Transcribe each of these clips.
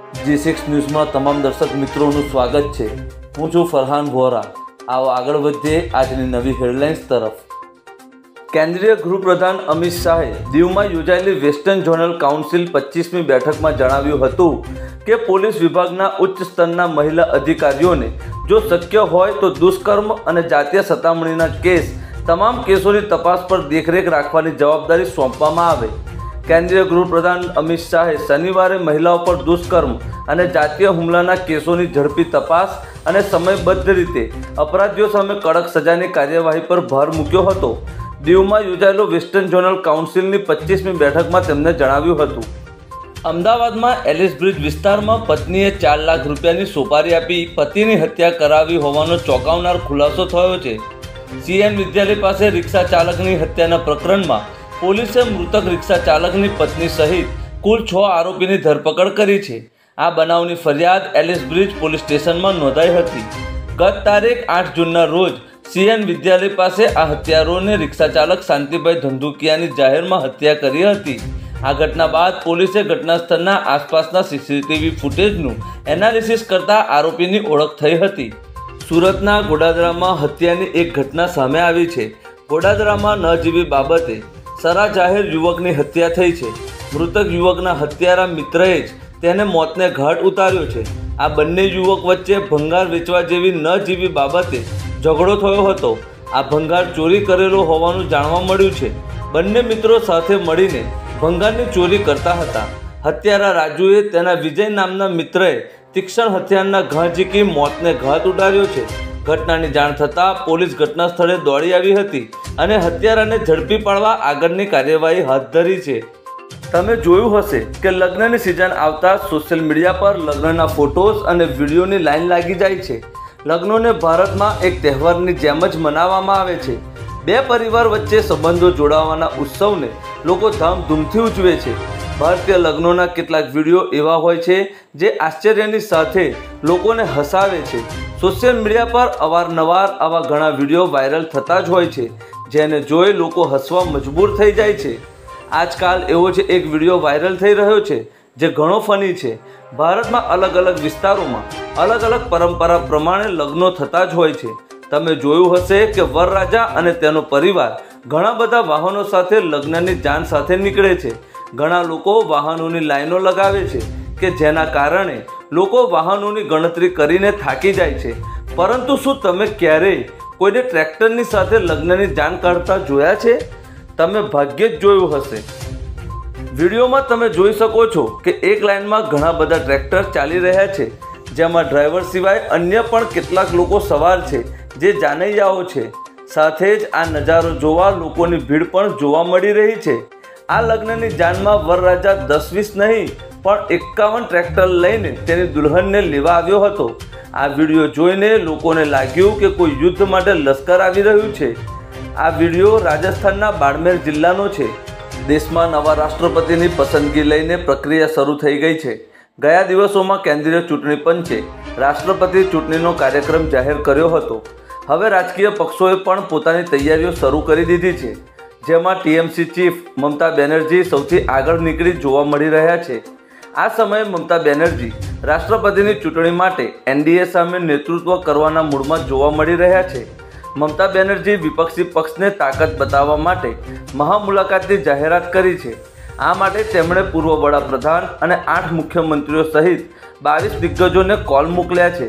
G6 ન્યૂઝમાં તમામ દર્શક મિત્રોનું સ્વાગત છે। હું છું ફરહાન વોરા। આવો આગળ વધીએ આજની નવી હેડલાઇન્સ તરફ। કેન્દ્રીય ગૃહપ્રધાન અમિત શાહે દીવમાં યોજાયેલી વેસ્ટર્ન ઝોનલ કાઉન્સિલ 25મી બેઠકમાં જણાવ્યું હતું કે પોલીસ વિભાગના ઉચ્ચ સ્તરના મહિલા અધિકારીઓને જો શક્ય હોય તો દુષ્કર્મ અને જાતીય સતામણીના કેસ તમામ કેસોની તપાસ પર દેખરેખ રાખવાની જવાબદારી સોંપવામાં આવે। કેન્દ્રીય ગૃહપ્રધાન અમિત શાહે શનિવારે મહિલાઓ પર દુષ્કર્મ અને જાતીય હુમલાના કેસોની ઝડપી તપાસ અને સમયબદ્ધ રીતે અપરાધીઓ સામે કડક સજાની કાર્યવાહી પર ભાર મૂક્યો હતો। દીવમાં યોજાયેલો વેસ્ટર્ન ઝોનલ કાઉન્સિલની 25મી બેઠકમાં તેમણે જણાવ્યું હતું। અમદાવાદમાં એલિસ બ્રિજ વિસ્તારમાં પત્નીએ 4 લાખ રૂપિયાની સોપારી આપી પતિની હત્યા કરાવી હોવાનો ચોંકાવનાર ખુલાસો થયો છે। CN વિદ્યાલય પાસે રિક્ષા ચાલકની હત્યાના પ્રકરણમાં પોલીસે મૃતક રિક્ષા ચાલકની પત્ની સહિત કુલ 6 આરોપીની ધરપકડ કરી છે। આ બનાવની ફરિયાદ એલિસ બ્રિજ પોલીસ સ્ટેશનમાં નોંધાઈ હતી। ગત તારીખ 8 જૂનના રોજ CN વિદ્યાલય પાસે આ હત્યારોને રિક્ષા ચાલક શાંતિભાઈ ધંધુકિયાની જાહેરમાં હત્યા કરી હતી। આ ઘટના બાદ પોલીસે ઘટના સ્થળના આસપાસના CCTV ફૂટેજનું એનાલિસિસ કરતા આરોપીની ઓળખ થઈ હતી। સુરતના ગોડાદરામાં હત્યાની એક ઘટના સામે આવી છે। ગોડાદરામાં નજીવી બાબતે સરા જાહેર યુવકની હત્યા થઈ છે। મૃતક યુવકના હત્યારા મિત્રએ જ તેને મોતને ઘાટ ઉતાર્યો છે। આ બંને યુવક વચ્ચે ભંગાર વેચવા જેવી નજીવી બાબતે ઝઘડો થયો હતો। આ ભંગાર ચોરી કરેલો હોવાનું જાણવા મળ્યું છે। બંને મિત્રો સાથે મળીને ભંગારની ચોરી કરતા હતા। હત્યારા રાજુએ તેના વિજય નામના મિત્રએ તીક્ષ્ણ હથિયારના ઘા ઝીકી મોતને ઘાટ ઉતાર્યો છે। ઘટનાની જાણ થતાં પોલીસ ઘટના સ્થળે દોડી આવી હતી અને હત્યારાને ઝડપી પાડવા આગળની કાર્યવાહી હાથ ધરી છે। તમે જોયું હશે કે લગ્નની સિઝન આવતા સોશિયલ મીડિયા પર લગ્નના ફોટોઝ અને વિડીયોની લાઈન લાગી જાય છે। લગ્નોને ભારતમાં એક તહેવારની જેમ જ મનાવવામાં આવે છે। બે પરિવાર વચ્ચે સંબંધો જોડાવાના ઉત્સવને લોકો ધામધૂમથી ઉજવે છે। ભારતીય લગ્નોના કેટલાક વિડીયો એવા હોય છે જે આશ્ચર્યની સાથે લોકોને હસાવે છે। સોશિયલ મીડિયા પર અવારનવાર આવા ઘણા વિડીયો વાયરલ થતા જ હોય છે જેને જોઈ લોકો હસવા મજબૂર થઈ જાય છે। આજકાલ એવો જ એક વિડીયો વાયરલ થઈ રહ્યો છે જે ઘણો ફની છે। ભારતમાં અલગ અલગ વિસ્તારોમાં અલગ અલગ પરંપરા પ્રમાણે લગ્નો થતા જ હોય છે। તમે જોયું હશે કે વરરાજા અને તેનો પરિવાર ઘણા બધા વાહનો સાથે લગ્નની જાન સાથે નીકળે છે। ઘણા લોકો વાહનોની લાઈનો લગાવે છે કે જેના કારણે લોકો વાહનોની ગણતરી કરીને થાકી જાય છે। પરંતુ શું તમે ક્યારેય કોઈને ટ્રેક્ટરની સાથે લગ્નની જાન કાઢતા જોયા છે? તમે ભાગ્યે જ જોયું હશે। વિડીયોમાં તમે જોઈ શકો છો કે એક લાઇનમાં ઘણા બધા ટ્રેક્ટર ચાલી રહ્યા છે જેમાં ડ્રાઈવર સિવાય અન્ય પણ કેટલાક લોકો સવાર છે જે જાનૈયાઓ છે। સાથે જ આ નજારો જોવા લોકોની ભીડ પણ જોવા મળી રહી છે। આ લગ્નની જાનમાં વરરાજા 10-20 નહીં પણ 51 ટ્રેક્ટર લઈને તેની દુલ્હનને લેવા આવ્યો હતો। આ વિડીયો જોઈને લોકોને લાગ્યું કે કોઈ યુદ્ધ માટે લશ્કર આવી રહ્યું છે। આ વિડીયો રાજસ્થાનના બાડમેર જિલ્લાનો છે। દેશમાં નવા રાષ્ટ્રપતિની પસંદગી લઈને પ્રક્રિયા શરૂ થઈ ગઈ છે। ગયા દિવસોમાં કેન્દ્રીય ચૂંટણી પંચે રાષ્ટ્રપતિ ચૂંટણીનો કાર્યક્રમ જાહેર કર્યો હતો। હવે રાજકીય પક્ષોએ પણ પોતાની તૈયારીઓ શરૂ કરી દીધી છે જેમાં TMC ચીફ મમતા બેનર્જી સૌથી આગળ નીકળી જોવા મળી રહ્યા છે। આ સમયે મમતા બેનર્જી રાષ્ટ્રપતિની ચૂંટણી માટે NDA સામે નેતૃત્વ કરવાના મૂડમાં જોવા મળી રહ્યા છે। મમતા બેનર્જી વિપક્ષી પક્ષને તાકાત બતાવવા માટે મહામુલાકાતની જાહેરાત કરી છે। આ માટે તેમણે પૂર્વ વડાપ્રધાન અને 8 મુખ્યમંત્રીઓ સહિત 22 દિગ્ગજોને કોલ મોકલ્યા છે।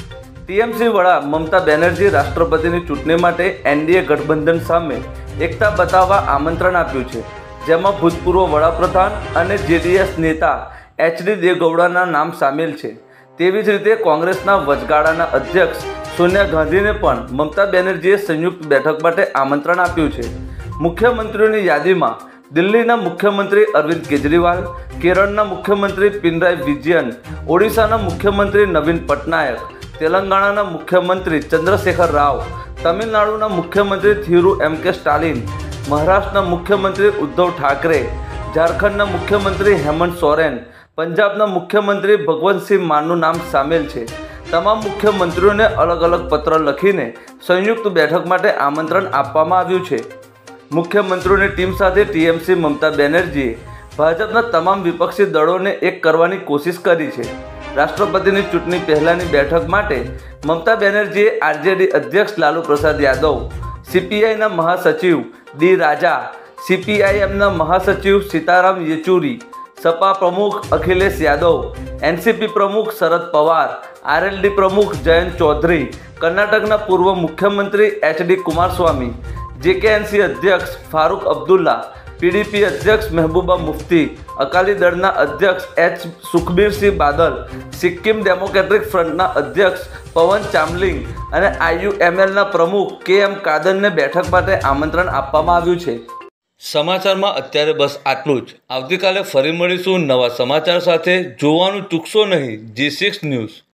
TMC વડા મમતા બેનર્જી રાષ્ટ્રપતિની ચૂંટણી માટે NDA ગઠબંધન સામે એકતા બતાવવા આમંત્રણ આપ્યું છે જેમાં ભૂતપૂર્વ વડાપ્રધાન અને JDS નેતા HD દેવગૌડાના નામ સામેલ છે। તેવી જ રીતે કોંગ્રેસના વચગાળાના અધ્યક્ષ સોનિયા ગાંધીને પણ મમતા બેનર્જીએ સંયુક્ત બેઠક માટે આમંત્રણ આપ્યું છે। મુખ્યમંત્રીઓની યાદીમાં દિલ્હીના મુખ્યમંત્રી અરવિંદ કેજરીવાલ, કેરળના મુખ્યમંત્રી પિનરાઈ વિજયન, ઓડિશાના મુખ્યમંત્રી નવીન પટનાયક, તેલંગાણાના મુખ્યમંત્રી ચંદ્રશેખર રાવ, તમિલનાડુના મુખ્યમંત્રી થિરુ MK સ્ટાલિન, મહારાષ્ટ્રના મુખ્યમંત્રી ઉદ્ધવ ઠાકરે, ઝારખંડના મુખ્યમંત્રી હેમંત સોરેન, પંજાબના મુખ્યમંત્રી ભગવંતસિંહ માનનું નામ સામેલ છે। તમામ મુખ્યમંત્રીઓને અલગ અલગ પત્ર લખીને સંયુક્ત બેઠક માટે આમંત્રણ આપવામાં આવ્યું છે। મુખ્યમંત્રીઓની ટીમ સાથે TMC મમતા બેનર્જીએ ભાજપના તમામ વિપક્ષી દળોને એક કરવાની કોશિશ કરી છે. રાષ્ટ્રપતિની ચૂંટણી પહેલાની બેઠક માટે મમતા બેનર્જીએ આરજેડી અધ્યક્ષ લાલુ પ્રસાદ યાદવ, સીપીઆઈના મહાસચિવ ડી રાજા, સીપીઆઈએમના મહાસચિવ સીતારામ યેચુરી, સપા પ્રમુખ અખિલેશ યાદવ, એનસીપી પ્રમુખ શરદ પવાર, આરએલડી પ્રમુખ જયંત ચૌધરી, કર્ણાટકના પૂર્વ મુખ્યમંત્રી એચડી કુમારસ્વામી, જેકેએનસી અધ્યક્ષ ફારૂક અબ્દુલ્લા, પીડીપી અધ્યક્ષ મહેબૂબા મુફ્તી, અકાલી દળના અધ્યક્ષ એચ સુખબીરસિંહ બાદલ, સિક્કિમ ડેમોક્રેટિક ફ્રન્ટના અધ્યક્ષ પવન ચામલિંગ અને આઈયુએમએલના પ્રમુખ કેએમ કાદરને બેઠક માટે આમંત્રણ આપવામાં આવ્યું છે. સમાચારમાં અત્યારે બસ આટલું જ. આવતીકાલે ફરી મળીશું નવા સમાચાર સાથે. જોવાનું ચૂકશો નહીં G6 ન્યૂઝ.